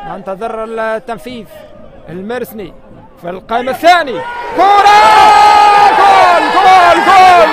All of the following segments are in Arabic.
ننتظر التنفيذ المرسني في القائم الثاني. كرة جول جول جول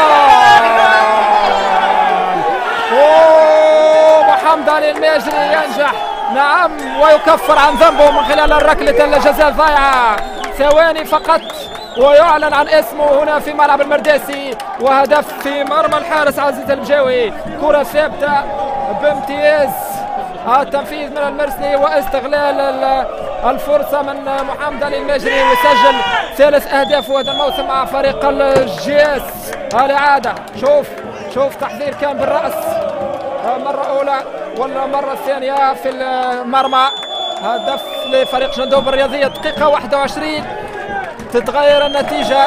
جول. محمد علي الماجري ينجح نعم ويكفر عن ذنبه من خلال ركلة الجزاء الضائعة. ثواني فقط ويعلن عن اسمه هنا في ملعب المرداسي، وهدف في مرمى الحارس عزيز البجاوي. كرة ثابتة بامتياز، التنفيذ من المرسني واستغلال الفرصة من محمد علي الماجري، وسجل 3 أهداف هذا الموسم مع فريق الجياس. الإعادة شوف تحذير كان بالرأس مرة أولى ولا مرة ثانية في المرمى. هدف لفريق جندوب الرياضية، دقيقة 21 تتغير النتيجة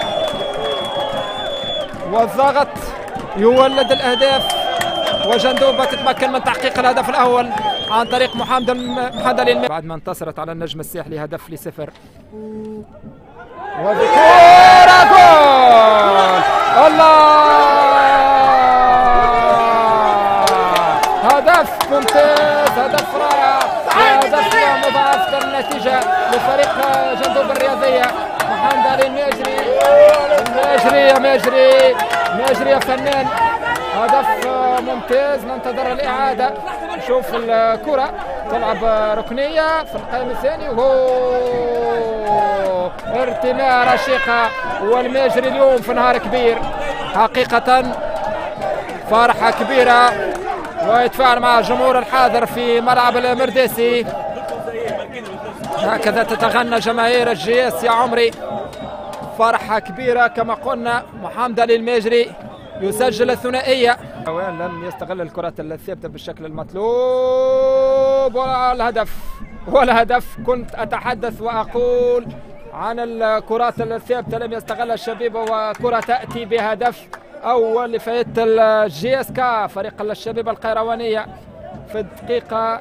والضغط يولد الأهداف، وجندوبة تتمكن من تحقيق الهدف الأول عن طريق محمد علي بعد ما انتصرت على النجم الساحلي هدف ل0. وبكورة جول. الله، هدف ممتاز، هدف رائع، هدف مضاعف النتيجة لفريق جندوب الرياضية. محمد علي الماجري ماجري يا فنان، هدف ممتاز. ننتظر الإعادة، نشوف الكرة تلعب ركنية في القائم الثاني. ارتماء رشيقة، والماجري اليوم في نهار كبير حقيقة، فرحة كبيرة، ويتفاعل مع الجمهور الحاضر في ملعب المرداسي. هكذا تتغنى جماهير الجياس يا عمري، فرحة كبيرة كما قلنا. محمد علي الماجري يسجل الثنائية، لم يستغل الكرات الثابتة بالشكل المطلوب. والهدف كنت أتحدث وأقول عن الكرات الثابتة لم يستغلها الشبيبة، وكرة تأتي بهدف أول لفريق الجياسكا فريق الشبيبة القيروانية في الدقيقة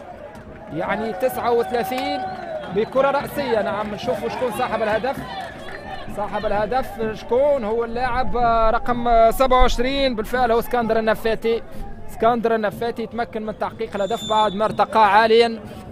39 بكرة رأسية. نعم نشوف شكون صاحب الهدف. صاحب الهدف شكون؟ هو اللاعب رقم 27 بالفعل، هو اسكندر النفاتي. اسكندر النفاتي يتمكن من تحقيق الهدف بعد ما ارتقى عاليا